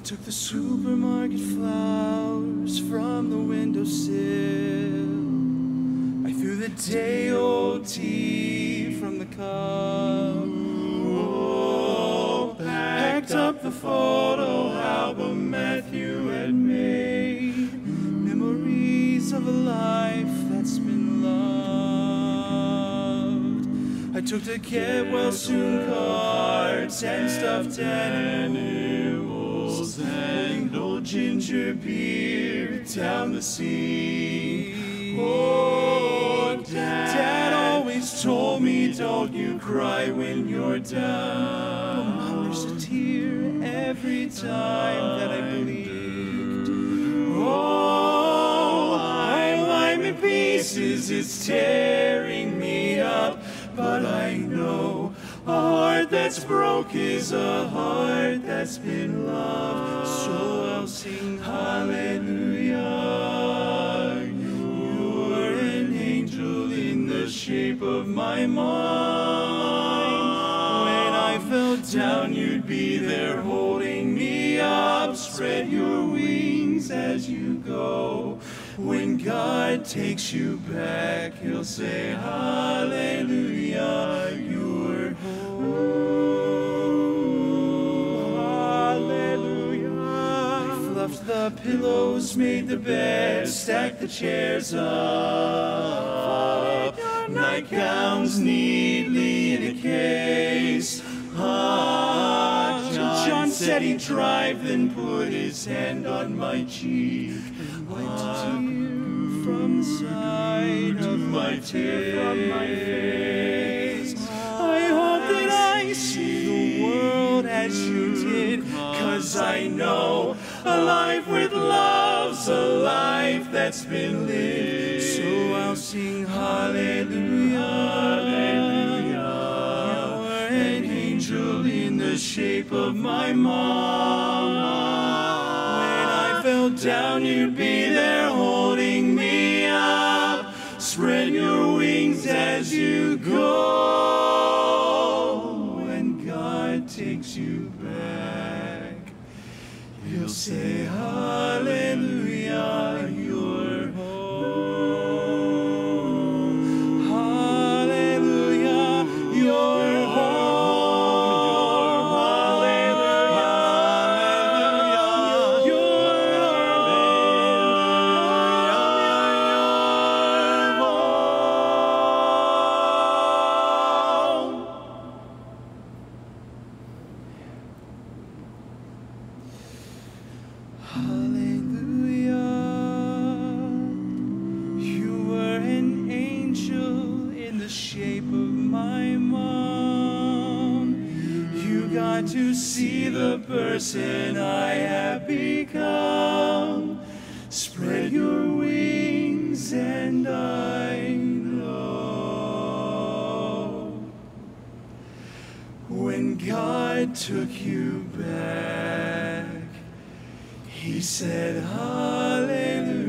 took the supermarket flowers from the windowsill. I threw the day-old tea from the cup. Oh, packed up the photo album Matthew had made. Memories of a life that's been loved. I took the get well soon cards and stuffed animals and old ginger beer down the sea. Oh, Dad always told me, don't you cry when you're down. But Mom, there's a tear every time that I blinked. Oh, I'm in pieces, it's tearing me up. But I know a heart that's broke is a heart that's been loved. So I'll sing hallelujah. You're an angel in the shape of my mind. When I fell down, you'd be there holding me up. Spread your wings as you go. When God takes you back, he'll say hallelujah. You're home. Hallelujah. I fluffed the pillows, made the bed, stacked the chairs up. Nightgowns neatly in a case. John said he'd drive, then put his hand on my cheek and wiped a tear from the side of my face. I hope that I see the world as you did, 'cause I know a life with love's a life that's been lived. So I'll sing hallelujah, hallelujah. You're an angel in the shape of my mom. When I fell down, you'd be there holding me up. Spread your wings as you go. When God takes you back, he'll say hallelujah. You're home. Hallelujah. You're home. Hallelujah, you were an angel in the shape of my mom. You got to see the person I have become. Spread your wings and I know. When God took you back, he said, hallelujah.